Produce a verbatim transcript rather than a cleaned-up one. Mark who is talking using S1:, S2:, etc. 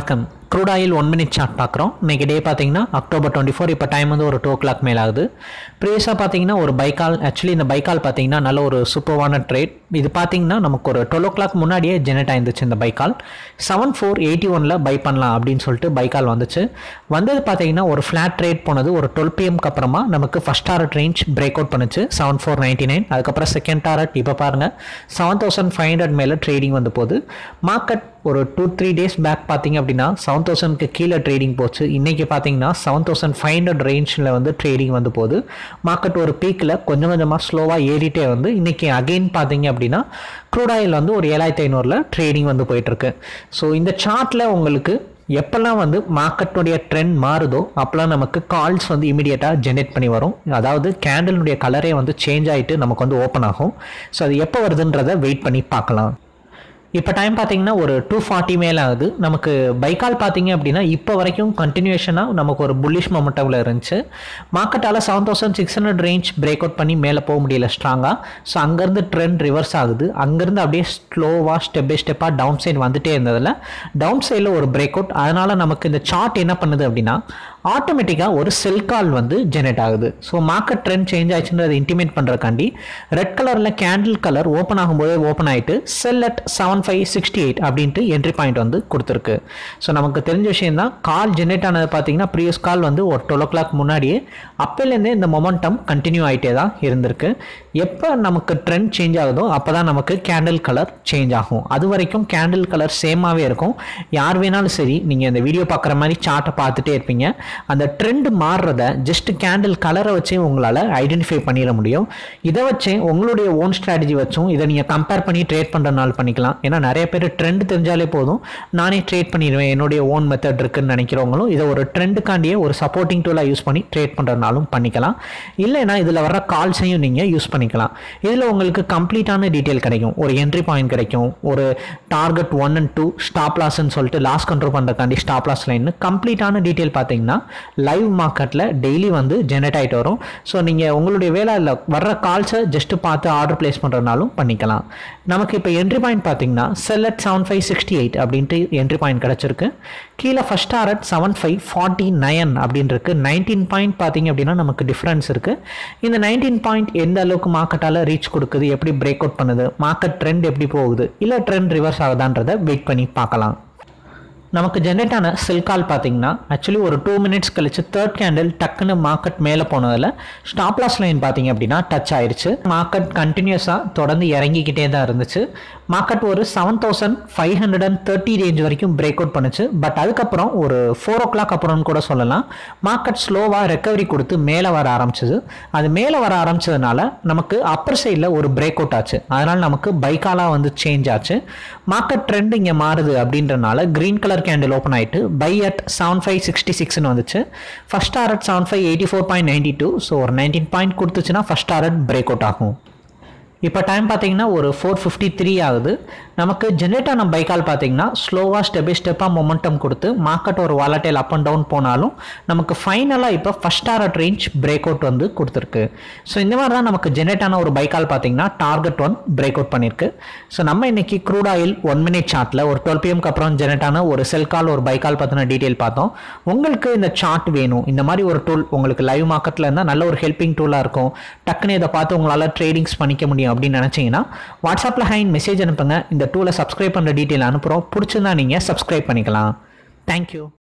S1: crude oil one minute chart பார்க்குறோம். இன்னைக்கு day பார்த்தீங்கன்னா அக்டோபர் டுவெண்ட்டி ஃபோர் இப்போ டைம் வந்து ஒரு டூ ஓ கிளாக் மேலே ஆகுது. ப்ரீவியஸாக பார்த்தீங்கன்னா ஒரு பைக்கால் ஆக்சுவலி இந்த பைக்கால் பார்த்தீங்கன்னா நல்ல ஒரு சூப்பர்வான ட்ரேட். இது பார்த்தீங்கன்னா நமக்கு ஒரு டுவெல் ஓ கிளாக் முன்னாடியே ஜெனரேட் ஆயிருந்துச்சு இந்த பைக்கால். செவன் ஃபோர் எயிட்டி ஒனில் பை பண்ணலாம் அப்படின்னு சொல்லிட்டு பைக்கால் வந்துச்சு. வந்தது பார்த்தீங்கன்னா ஒரு ஃப்ளாட் ட்ரேட் போனது ஒரு டுவெல் பிஎம்க்கு அப்புறமா நமக்கு first target range break out பண்ணுச்சு செவன் ஃபோர் நைன்டி நைன் அதுக்கப்புறம் செகண்ட் டாரட் இப்போ பாருங்கள் செவன் தௌசண்ட் ஃபைவ் ஹண்ட்ரட் மேலே ட்ரேடிங் வந்து போகுது. மார்க்கெட் ஒரு டூ த்ரீ டேஸ் பேக் பார்த்தீங்க அப்படின்னா செவன் தௌசண்ட்க்கு கீழே ட்ரேடிங் போச்சு. இன்றைக்கி பார்த்தீங்கன்னா செவன் தௌசண்ட் ஃபைவ் ஹண்ட்ரட் ரேஞ்சில் வந்து ட்ரேடிங் வந்து போகுது. மார்க்கெட் ஒரு பீக்கில் கொஞ்சம் கொஞ்சமாக ஸ்லோவாக ஏறிட்டே வந்து இன்றைக்கி அகெயின் பார்த்தீங்க அப்படின்னா க்ரூட் ஆயில் வந்து ஒரு ஏழாயிரத்தி ஐநூறில் ட்ரேடிங் வந்து போயிட்டுருக்கு. ஸோ இந்த சார்ட்டில் உங்களுக்கு எப்போல்லாம் வந்து மார்க்கெட்டுடைய ட்ரெண்ட் மாறுதோ அப்போல்லாம் நமக்கு கால்ஸ் வந்து இமீடியட்டாக ஜென்ரேட் பண்ணி வரும். அதாவது கேண்டலுடைய கலரே வந்து சேஞ்ச் ஆகிட்டு நமக்கு வந்து ஓப்பன் ஆகும். ஸோ அது எப்போ வருதுன்றதை வெயிட் பண்ணி பார்க்கலாம். இப்போ டைம் பார்த்தீங்கன்னா ஒரு டூ ஃபார்ட்டி மேலே ஆகுது. நமக்கு பைக்கால் பார்த்தீங்க அப்படின்னா இப்போ வரைக்கும் கண்டினியூஷனாக நமக்கு ஒரு புல்லிஷ் மொமெண்டமில் இருந்துச்சு. மார்க்கெட்டால் seven thousand six hundred range break out பண்ணி மேலே போக முடியல ஸ்ட்ராங்காக. ஸோ அங்கேருந்து ட்ரெண்ட் ரிவர்ஸ் ஆகுது. அங்கேருந்து அப்படியே ஸ்லோவாக ஸ்டெப் பை ஸ்டெப்பாக டவுன் சைடு வந்துட்டே இருந்ததில் டவுன் சைடில் ஒரு பிரேக் அவுட். அதனால் நமக்கு இந்த சார்ட் என்ன பண்ணுது அப்படின்னா ஆட்டோமேட்டிக்காக ஒரு செல் கால் வந்து ஜெனரேட் ஆகுது. ஸோ மார்க்கெட் ட்ரெண்ட் சேஞ்ச் ஆயிடுச்சுன்றதை இன்டிமேட் பண்ணுறக்காண்டி ரெட் கலரில் கேண்டில் கலர் ஓப்பன் ஆகும்போதே ஓப்பன் ஆகிட்டு sell at seven five sixty eight அப்படின்ட்டு என்ட்ரி பாயிண்ட் வந்து கொடுத்துருக்கு. ஸோ நமக்கு தெரிஞ்ச விஷயம் தான். கால் ஜென்ரேட் ஆனது பார்த்தீங்கன்னா ப்ரீவியஸ் கால் வந்து ஒரு டுவெல் ஓ கிளாக் முன்னாடியே அப்போலேருந்தே இந்த மொமெண்டம் கண்டினியூ ஆகிட்டே தான் இருந்திருக்கு. எப்போ நமக்கு ட்ரெண்ட் சேஞ்ச் ஆகுதோ அப்போ தான் நமக்கு கேண்டில் கலர் சேஞ்ச் ஆகும். அது வரைக்கும் கேண்டில் கலர் சேமாகவே இருக்கும். யார் வேணாலும் சரி நீங்கள் இந்த வீடியோ பார்க்குற மாதிரி சார்ட்டை பார்த்துட்டே இருப்பீங்க. அந்த ட்ரெண்ட் மாறுறத ஜஸ்ட் கேண்டில் கலரை வச்சே உங்களால் ஐடென்டிஃபை பண்ணிட முடியும். இதை வச்சே உங்களுடைய ஓன் ஸ்ட்ராட்டஜி வச்சும் இதை நீங்கள் கம்பேர் பண்ணி ட்ரேட் பண்ணுறதுனால பண்ணிக்கலாம். ஏன்னா நிறைய பேர் ட்ரெண்ட் தெரிஞ்சாலே போதும் நானே ட்ரேட் பண்ணிடுவேன் என்னுடைய ஓன் மெத்தட் இருக்குன்னு நினைக்கிறவங்களும் இதை ஒரு ட்ரெண்டுக்காண்டியே ஒரு சப்போர்ட்டிங் டூலாக யூஸ் பண்ணி ட்ரேட் பண்ணுறதுனாலும் பண்ணிக்கலாம். இல்லைன்னா இதில் வர கால்ஸையும் நீங்கள் யூஸ் பண்ணிக்கலாம். இதில் உங்களுக்கு கம்ப்ளீட்டான டீட்டெயில் கிடைக்கும். ஒரு என்ட்ரி பாயிண்ட் கிடைக்கும். ஒரு target one and two stop லாஸ்ன்னு சொல்லிட்டு லாஸ் கண்ட்ரோல் பண்ணுறதுக்காண்டி ஸ்டாப் லாஸ் லைன் கம்ப்ளீட்டான டீட்டெயில் பார்த்தீங்கன்னா லைவ் மார்க்கெட்டில் டெய்லி வந்து ஜெனரேட் ஆகிட்டு வரும். ஸோ நீங்கள் உங்களுடைய வேலையில் வர்ற கால்ஸை ஜஸ்ட்டு பார்த்து ஆர்டர் பிளேஸ் பண்ணுறதுனாலும் பண்ணிக்கலாம். நமக்கு இப்போ என்ட்ரி பாயிண்ட் பார்த்தீங்கன்னா sell at seven five sixty eight அப்படின்ட்டு என்ட்ரி பாயிண்ட் கிடச்சிருக்கு. கீழே first target seven five forty nine அப்படின்ட்டு நைன்டீன் பாயிண்ட் பார்த்தீங்க அப்படின்னா நமக்கு டிஃப்ரென்ஸ் இருக்குது. இந்த நைன்டீன் பாயிண்ட் எந்த அளவுக்கு மார்க்கெட்டால் ரீச் கொடுக்குது, எப்படி பிரேக் அவுட் பண்ணுது, மார்க்கெட் ட்ரெண்ட் எப்படி போகுது, இல்லை ட்ரெண்ட் ரிவர்ஸ் ஆகுதான்றதை வெயிட் பண்ணி பார்க்கலாம். நமக்கு ஜென்ரேட் ஆன செல் கால் பார்த்தீங்கன்னா ஆக்சுவலி ஒரு டூ மினிட்ஸ் கழிச்சு தேர்ட் கேண்டில் டக்குன்னு மார்க்கெட் மேலே போனதில் ஸ்டாப் லாஸ் லைன் பார்த்தீங்க அப்படின்னா டச் ஆயிடுச்சு. மார்க்கெட் கண்டினியூஸாக தொடர்ந்து இறங்கிக்கிட்டே தான் இருந்துச்சு. மார்க்கெட் ஒரு seven thousand five hundred and thirty range வரைக்கும் பிரேக் அவுட் பண்ணுச்சு. பட் அதுக்கப்புறம் ஒரு ஃபோர் ஓ கிளாக் அப்புறம்னு கூட சொல்லலாம் மார்க்கெட் ஸ்லோவாக ரெக்கவரி கொடுத்து மேலே வர ஆரம்பிச்சது. அது மேலே வர ஆரம்பிச்சதுனால நமக்கு அப்பர் சைடில் ஒரு பிரேக் அவுட் ஆச்சு. அதனால் நமக்கு பைக்காலாக வந்து சேஞ்ச் ஆச்சு. மார்க்கெட் ட்ரெண்ட் இங்கே மாறுது அப்படின்றனால கிரீன் கலர் கேண்டில் ஓப்பன் ஆகிட்டு buy at seven five sixty சிக்ஸ்னு வந்துச்சு. First target seven five eighty four point ninety two so ஒரு நைன்டீன் பாயிண்ட் கொடுத்துச்சுன்னா ஃபஸ்ட் டாரட் பிரேக் அவுட் ஆகும். இப்போ டைம் பார்த்தீங்கன்னா ஒரு ஃபோர் ஃபிஃப்டி த்ரீ ஆகுது. நமக்கு ஜென்ரேட் ஆன பைக்கால் பார்த்தீங்கன்னா ஸ்லோவாக ஸ்டெப் பை ஸ்டெப்பாக மொமெண்டம் கொடுத்து மார்க்கெட் ஒரு வாலட்டைல் அப் அண்ட் டவுன் போனாலும் நமக்கு ஃபைனலாக இப்போ first target range break out வந்து கொடுத்துருக்கு. ஸோ இந்த மாதிரி தான் நமக்கு ஜென்ரேட் ஆன ஒரு பைக்கால் பார்த்தீங்கன்னா டார்கெட் ஒன் பிரேக் அவுட் பண்ணியிருக்கு. ஸோ நம்ம இன்னைக்கு க்ரூட் ஆயில் ஒன் மினிட் சார்ட்டில் ஒரு டுவெல் பிஎம்க்கு அப்புறம் ஜென்ரேட் ஆன ஒரு செல் கால் ஒரு பைக்கால் பற்றின டீட்டெயில் பார்த்தோம். உங்களுக்கு இந்த சார்ட் வேணும், இந்த மாதிரி ஒரு டூல் உங்களுக்கு லைவ் மார்க்கெட்டில் இருந்தால் நல்ல ஒரு ஹெல்பிங் டூலாக இருக்கும், டக்குன்னு இதை பார்த்து உங்களால் ட்ரேடிங்ஸ் பண்ணிக்க முடியும் அப்படின்னு நினச்சிங்கன்னா வாட்ஸ்அப்பில் ஹைன் மெசேஜ் அனுப்புங்க. இந்த டூலை சப்ஸ்கிரைப் பண்ணுற டீட்டெயில் அனுப்புகிறோம். பிடிச்சிருந்தா நீங்கள் சப்ஸ்கிரைப் பண்ணிக்கலாம். தேங்க்யூ.